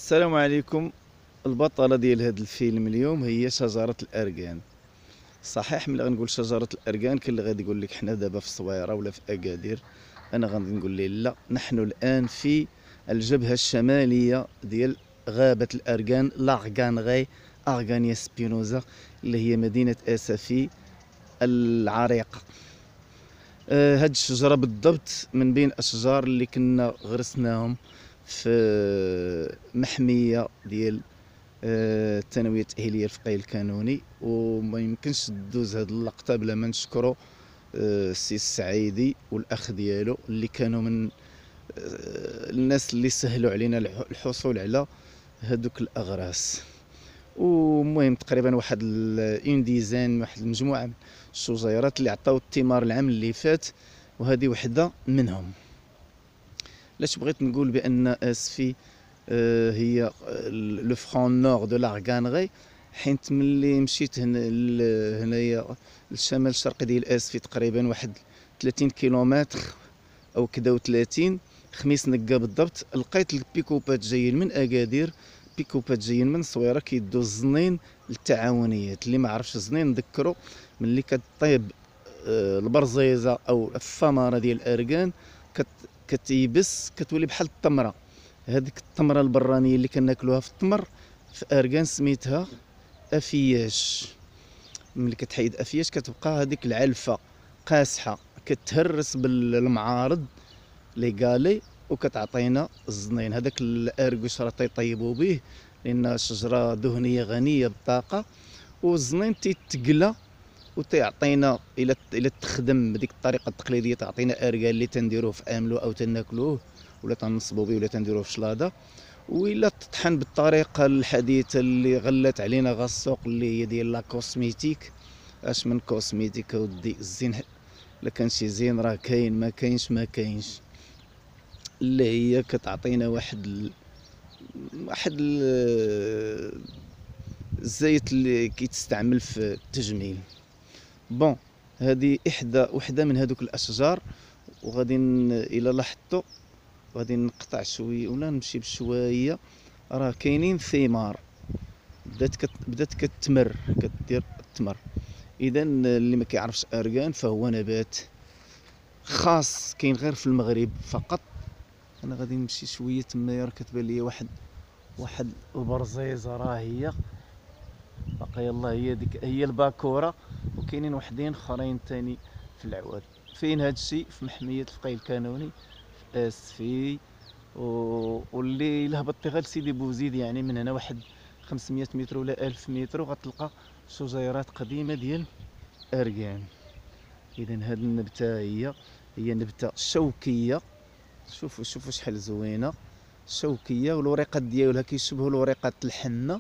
السلام عليكم. البطلة ديال هذا الفيلم اليوم هي شجرة الأركان. صحيح ملي غنقول شجرة الأركان كاين اللي غادي يقول لك حنا دابا في الصويرة ولا في أكادير. أنا غادي نقول ليه لا، نحن الآن في الجبهة الشمالية ديال غابة الأركان، لارغانغي أرغانيا سبينوزا، اللي هي مدينة أسفي العريقة. هاد الشجرة بالضبط من بين الأشجار اللي كنا غرسناهم في محمية ديال الثانويه التاهيليه الفقهي القانوني، وما يمكنش دوز هذه اللقطه بلا ما نشكروا السي السعيدي والاخ ديالو اللي كانوا من الناس اللي سهلوا علينا الحصول على هذوك الاغراس. ومهم تقريبا واحد اون ديزان، واحد المجموعه من الشجيرات اللي عطاو الثمار العام اللي فات، وهذه وحده منهم. لاش بغيت نقول بان اسفي هي لو فرون نور دو لارغانغي، حيت ملي مشيت هنايا للشمال الشرقي ديال اسفي تقريبا واحد 30 كيلومتر او كدا و30، خميس نقا بالضبط، لقيت البيكوبات جايين من اكادير، بيكوبات جايين من صويره كيدوا الزنين للتعاونيات. اللي ما عرفش الزنين نذكروا ملي كطيب البرزيزه او الثمره ديال الاركان كتيبس كتولي بحال التمره. هذيك التمره البرانيه اللي كناكلوها في التمر في اركان سميتها افياش. ملي كتحيد افياش كتبقى هذيك العلفه قاسحه كتهرس بالمعارض لي غالي وكتعطينا الزنين. هذاك الاركوش راه تيطيبوا به لان شجره دهنيه غنيه بالطاقه، والزنين تيتقلى وتيعطينا الى تخدم بديك الطريقه التقليديه تعطينا اركان اللي تنديروه في املو او تناكلوه ولا تنصبوا به ولا تنديروه في شلاضه، وإلا تطحن بالطريقه الحديثه اللي غلات علينا غا السوق اللي هي ديال لا كوسميتيك. اش من كوسميتيك اودي، الزين الا كان شي زين راه كاين، ما كاينش ما كاينش، اللي هي كتعطينا واحد الزيت اللي كيتستعمل في التجميل. بون، هذه وحده من هذوك الاشجار. وغادي الى لاحظتوا غادي نقطع شويه ولا نمشي بشويه، راه كاينين ثمار بدات كتمر، كدير التمر. اذا اللي ما كيعرفش اركان فهو نبات خاص كاين غير في المغرب فقط. انا غادي نمشي شويه تما، راه كتبان لي واحد البرزيزه، راه هي باقي يلاه هي ديك هي الباكوره، وكاينين وحدين اخرين تاني في العواد. فين هذا الشيء؟ في محميه الفقي القانوني في اسفي. واللي لهبطتي غير سيدي بوزيد يعني من هنا واحد 500 متر ولا 1000 متر وغتلقى شجيرات قديمه ديال اركان. اذا هذه النبته هي نبته شوكيه. شوفوا شحال زوينه، شوكيه، والوريقات ديالها كيشبهوا الوريقات الحنه.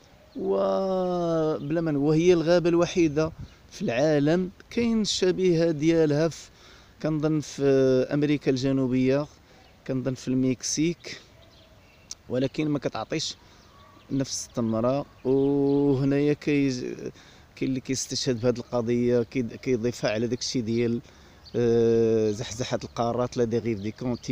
وبلا ما وهي الغابه الوحيده في العالم كاين الشبيهه ديالها في، كنظن في امريكا الجنوبيه، كنظن في المكسيك، ولكن ما كتعطيش نفس الثمره. وهنايا كاين اللي كيستشهد بهذه القضيه كيضيفها على داكشي ديال زحزحه القارات لا ديغيف دي كونتي